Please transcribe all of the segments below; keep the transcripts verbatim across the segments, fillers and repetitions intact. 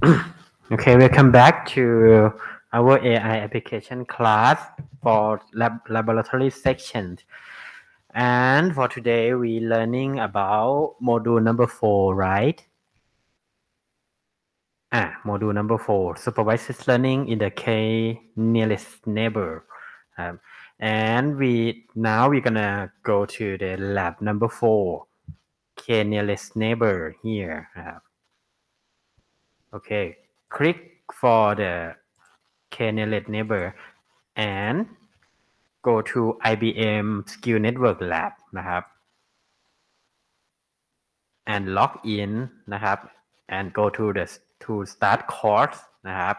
Okay, welcome back to our A I application class for lab laboratory section. And for today, we learning about module number four, right? Ah, module number four, supervised learning in the K nearest neighbor. Um, and we now we're gonna go to the lab number four, K nearest neighbor here. Uh, okay, click for the K nearest neighbor and go to ไอ บี เอ็ม Skill Network Lab นะครับ and log in นะครับ and go to the to start course นะครับ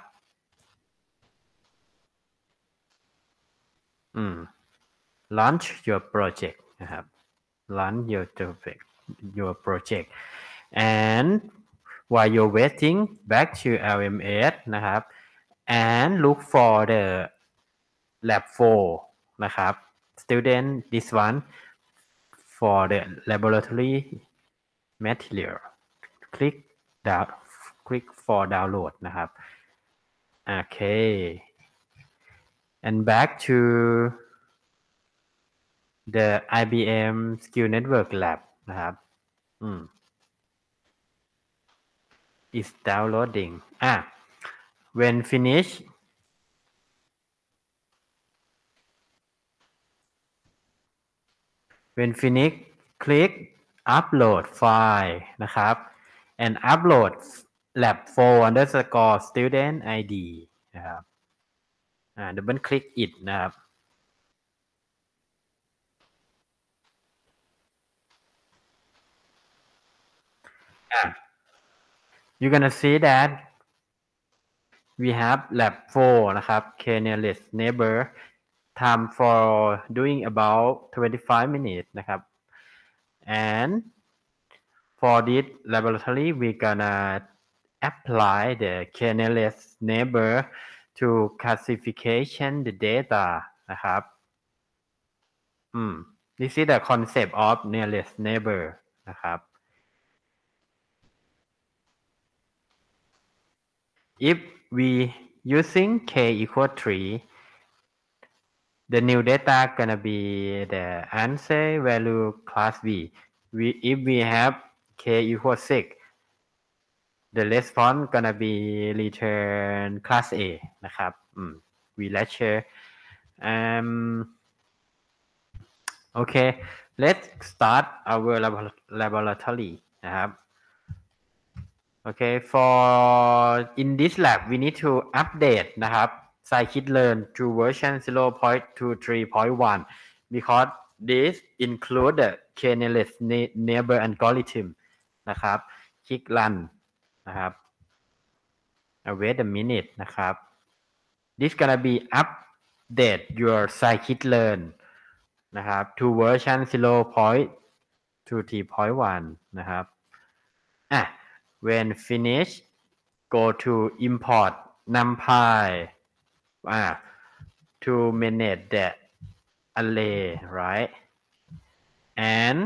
อืม launch your project นะครับ launch your project your project and while you're waiting back to แอล เอ็ม เอส นะครับ and look for the lab four นะครับ student this one for the laboratory material click down click for download นะครับโอเค and back to the ไอ บี เอ็ม Skill Network Lab นะครับอืม is downloading อ่ะ when finish when finish click upload file นะครับ and upload lab four underscore student ไอ ดี นะครับอ่า double click it นะครับอ่ะ you're gonna see that we have lab four นะครับ K nearest neighbor time for doing about twenty-five minutes นะครับ and for this laboratory we gonna apply the K nearest neighbor to classification the data นะครับอืม this is the concept of nearest neighbor นะครับ if we using k equal three the new data gonna be the answer value class B. We if we have k equal six, the response gonna be return class A นะครับอืม we lecture um okay let's start our laboratory นะครับ okay for in this lab we need to update นะครับ scikit-learn to version zero point two three point one because this include the k-nearest neighbor algorithm นะครับ คลิก run นะครับ wait a minute นะครับ this gonna be update your scikit-learn นะครับ to version zero point two three point one นะครับอ่ะ when finish go to import numpy อ่า to manage the array right and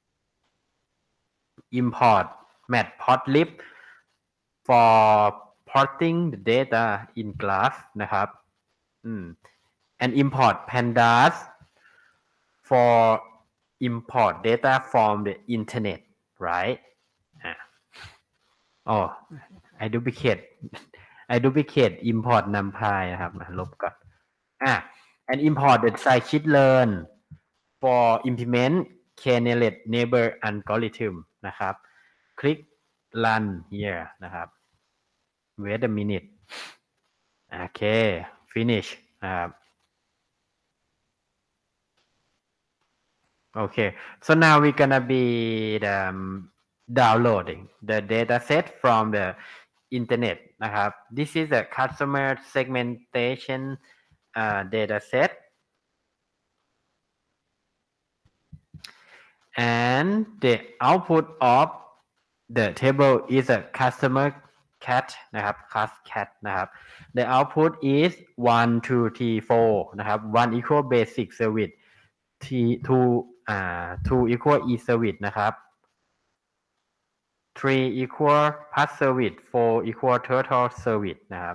import matplotlib for plotting the data in graph นะครับอืม and import pandas for import data from the internet right อ่ะ oh I duplicate I duplicate import numpy นะครับมาลบก่อนอ่ะ and import the scikit-learn for implement k-nearest neighbor algorithm นะครับ click run here นะครับ wait a minute โอเค finish นะครับ okay so now we're gonna be the, um, downloading the dataset from the internet นะครับ this is a customer segmentation uh, dataset and the output of the table is a customer cat นะครับ class cat นะครับ the output is one two three four นะครับ one equal basic service t two อ่า two equal e service นะครับ three equal pass service four equal total service นะครับ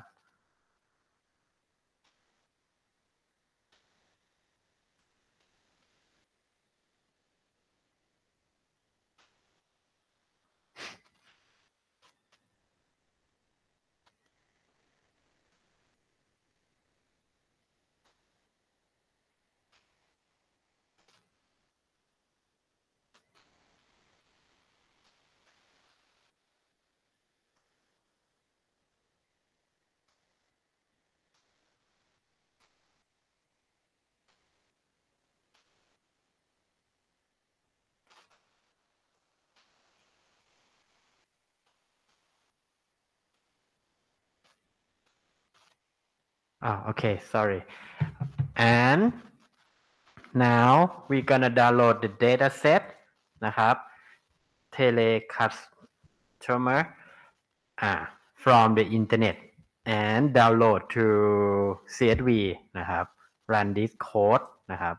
Oh, okay, sorry. And now we're gonna download the data set นะครับ telecustomer อ่า from the internet and download to ซี เอส วี นะครับ run this code นะครับ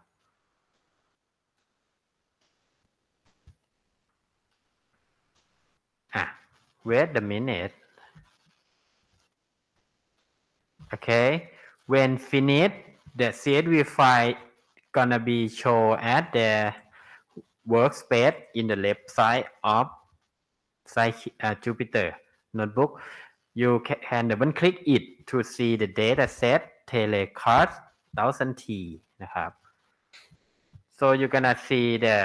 อ่ะ wait a minute okay when finished the ซี เอส วี file gonna be show at the workspace in the left side of site uh, Jupyter notebook you can double click it to see the data set telecast one thousand T นะครับ so you're gonna see the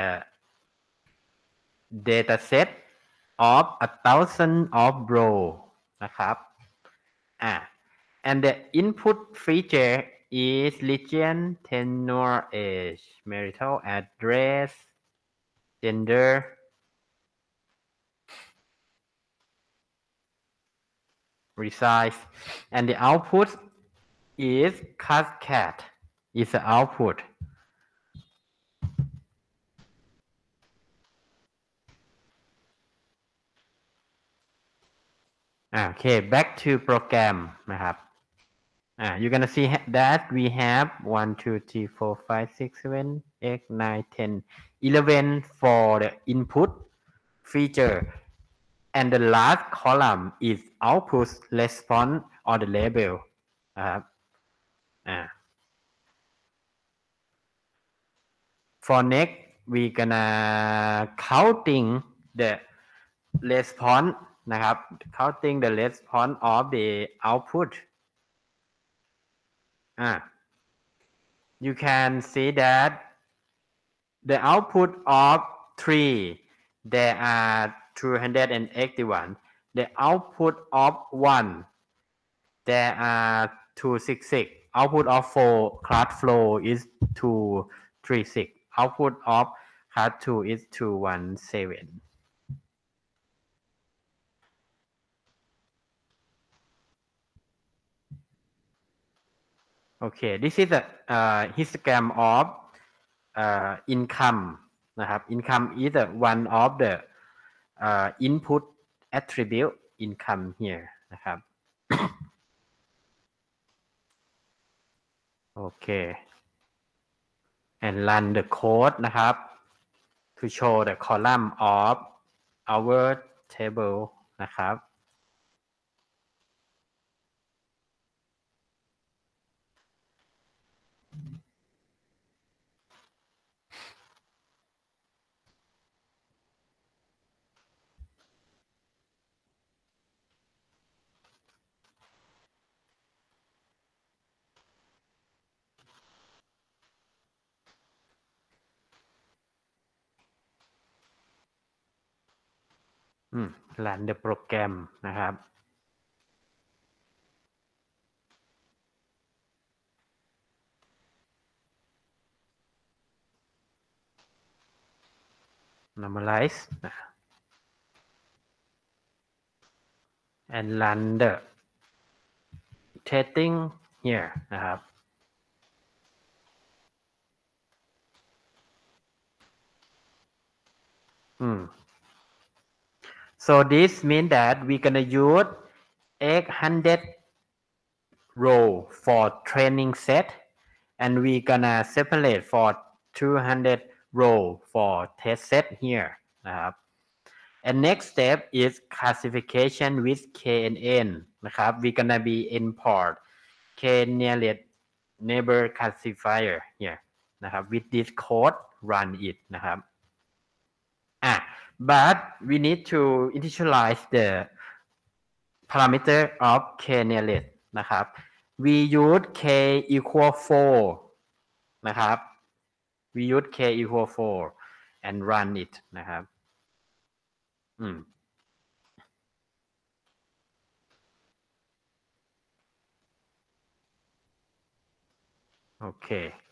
data set of a thousand of row นะครับอ่ะ and the input feature is region tenure age marital address gender resize and the output is cascade is the output okay back to program นะครับอ่า you're gonna see that we have one two three four five six seven eight nine ten eleven for the input feature and the last column is output response or the label นะครับอ่า for next we gonna counting the response นะครับ counting the response of the output ah you can see that the output of three there are two hundred eighty-one the output of one there are two hundred sixty-six output of four class flow is two hundred thirty-six output of class two is two hundred seventeen okay this is a uh, histogram of uh, income นะครับ income is a one of the uh, input attribute income here นะครับ okay and run the code นะครับ to show the column of our table นะครับอืม run the program นะครับ normalize and run the testing here นะครับอืม so this means that we're gonna use eight hundred row for training set and we're gonna separate for two hundred row for test set here นะครับ and next step is classification with K and N นะครับ we gonna be import K nearest neighbor classifier here นะครับ with this code run it นะครับอ่ะ but we need to initialize the parameter of K nearest นะครับ we use K equal four นะครับ we use K equal four and run it นะครับอืมโอเค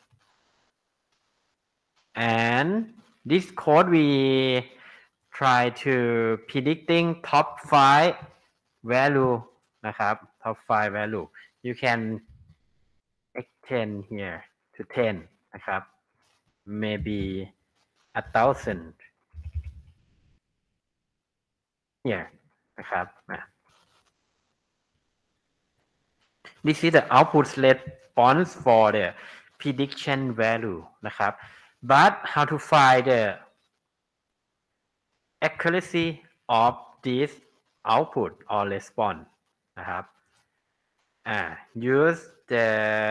and this code we try to predicting top five value นะครับ top five value you can extend here to ten นะครับ maybe a thousand here นะครับ this is the output response for the prediction value นะครับ but how to find the accuracy of this output or response นะครับอ่า use the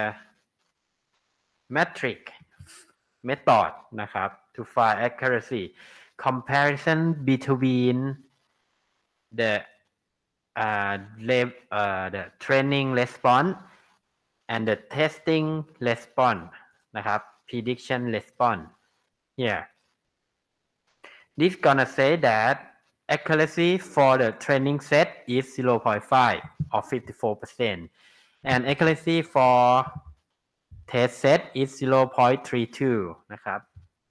metric method นะครับ to find accuracy comparison between the uh, uh, the training response and the testing response นะครับ prediction response here this gonna say that accuracy for the training set is zero point five or fifty-four percent and accuracy for test set is zero point three two นะครับ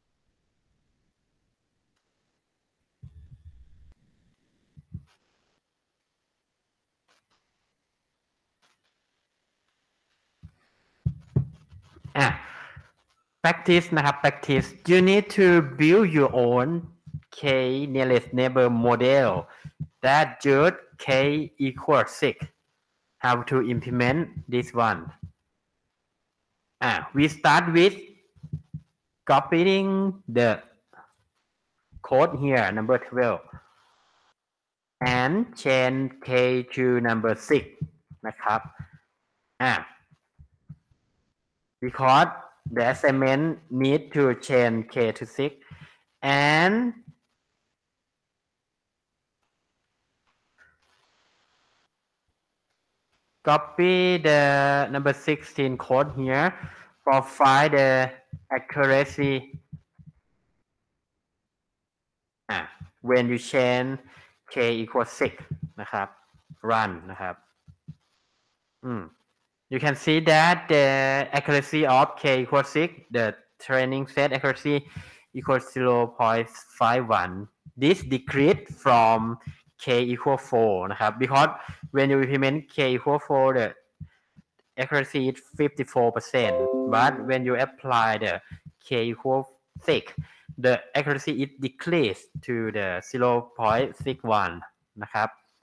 อ่ะ practice นะครับ practice you need to build your own K nearest neighbor model that just K equals six how to implement this oneอ่ะ we start with copying the code here number twelve and change K to number six นะครับอ่ะ because the assignment need to change K to six and copy the number sixteen code here for find the accuracy ah, when you change K equals six นะครับ run นะครับอืมyou can see that the accuracy of K equals six the training set accuracy equals zero point five one this decrease from K equal four นะครับ because when you implement K equal four the accuracy is fifty-four percent but when you apply the K equal six the accuracy is decreased to the zero point six one นะครับ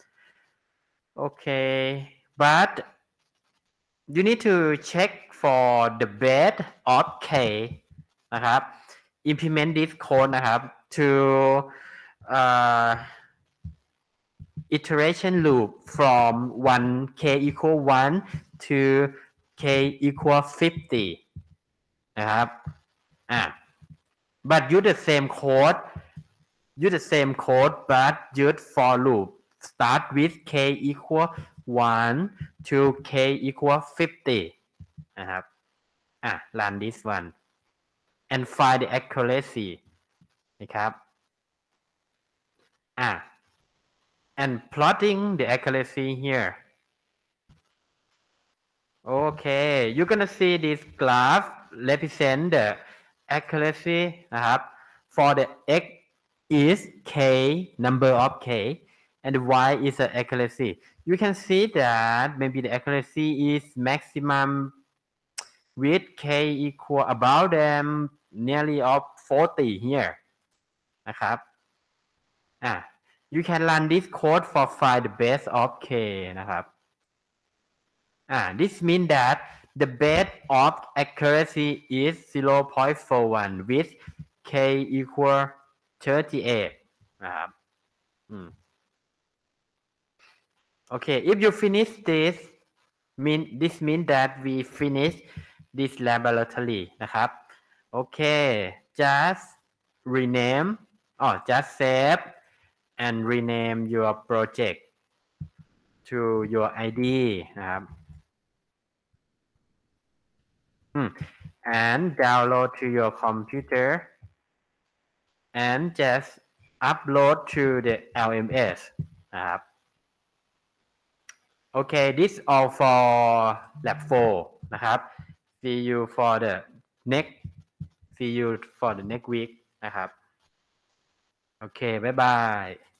okay but you need to check for the base of K นะครับ implement this code นะครับ to uh, iteration loop from one K equal one to K equal fifty นะครับอ่ะ but use the same code use the same code but use for loop start with K equal one to K equal fifty นะครับอ่ะ run this one and find the accuracy นะครับอ่ะ and plotting the accuracy here okay you're gonna see this graph represent the accuracy นะครับ for the x is K number of K and the y is the accuracy you can see that maybe the accuracy is maximum with K equal about them nearly of forty here นะครับอ่ะ you can run this code for find the base of K นะครับอ่ะ this means that the base of accuracy is zero point four one with K equal thirty-eight นะครับอืม Okay, if you finish this mean this mean that we finish this laboratory นะครับ Okay, just rename or just save and rename your project to your ไอ ดี นะครับ Hmm. and download to your computer and just upload to the แอล เอ็ม เอส นะครับ Okay, this all for lab four นะครับ See you for the next see you for the next week นะครับ โอเค บ๊ายบาย